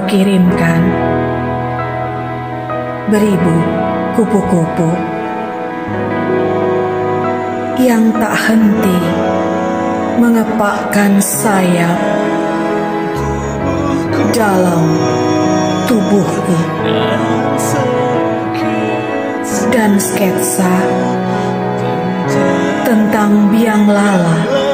kirimkan beribu kupu-kupu yang tak henti mengepakkan sayap dalam tubuhku, dan sketsa tentang biang lala